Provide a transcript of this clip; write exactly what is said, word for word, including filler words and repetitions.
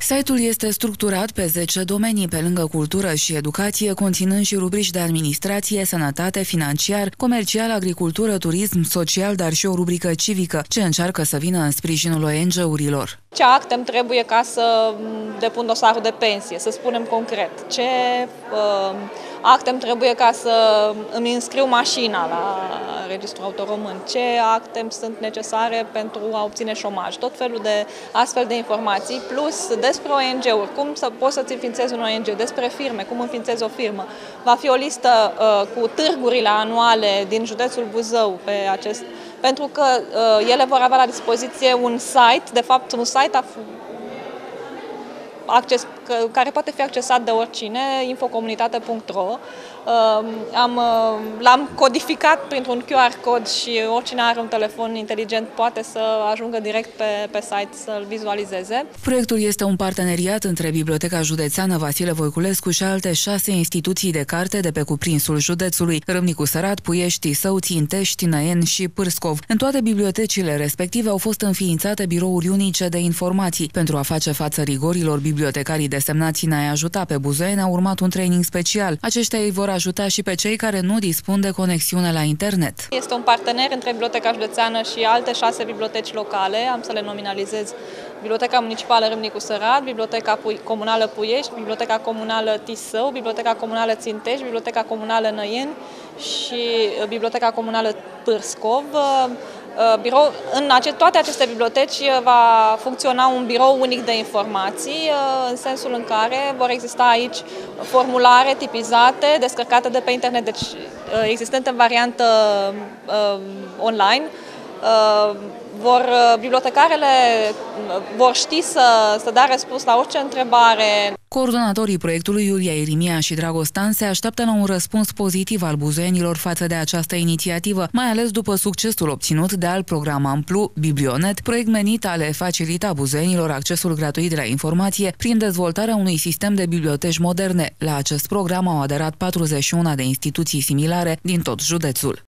Site-ul este structurat pe zece domenii, pe lângă cultură și educație, conținând și rubrici de administrație, sănătate, financiar, comercial, agricultură, turism, social, dar și o rubrică civică, ce încearcă să vină în sprijinul O N G-urilor. Ce acte îmi trebuie ca să depun dosarul de pensie, să spunem concret? Ce uh, acte îmi trebuie ca să îmi înscriu mașina la Registrul Auto Român? Ce acte îmi sunt necesare pentru a obține șomaj? Tot felul de astfel de informații, plus despre O N G-uri, cum să poți să-ți înființezi un O N G, despre firme, cum înființezi o firmă. Va fi o listă uh, cu târgurile anuale din județul Buzău pe acest, pentru că uh, ele vor avea la dispoziție un site, de fapt un site acces, care poate fi accesat de oricine, infocomunitate punct ro. Am, l-am codificat printr-un Q R cod și oricine are un telefon inteligent poate să ajungă direct pe, pe site să-l vizualizeze. Proiectul este un parteneriat între Biblioteca Județeană Vasile Voiculescu și alte șase instituții de carte de pe cuprinsul județului: Râmnicu Sărat, Puiești, Tisău, Țintești, Năieni și Pârscov. În toate bibliotecile respective au fost înființate birouri unice de informații. Pentru a face față rigorilor, bibliotecarii desemnați în a-i ajuta pe buzoieni a urmat un training special. Aceștia îi vor ajuta și pe cei care nu dispun de conexiune la internet. Este un partener între Biblioteca Județeană și alte șase biblioteci locale, am să le nominalizez: Biblioteca Municipală Râmnicu Sărat, Biblioteca Comunală Puiești, Biblioteca Comunală Tisău, Biblioteca Comunală Țintești, Biblioteca Comunală Năieni și Biblioteca Comunală Pârscov. Birou, în ace toate aceste biblioteci va funcționa un birou unic de informații, în sensul în care vor exista aici formulare tipizate, descărcate de pe internet, deci existente în variantă uh, online. Uh, vor, bibliotecarele vor ști să, să dea răspuns la orice întrebare. Coordonatorii proiectului, Iulia Irimia și Dragostan, se așteaptă la un răspuns pozitiv al buzoienilor față de această inițiativă, mai ales după succesul obținut de alt program amplu, Biblionet, proiect menit a le facilita buzoienilor accesul gratuit la informație prin dezvoltarea unui sistem de biblioteci moderne. La acest program au aderat patruzeci și unu de instituții similare din tot județul.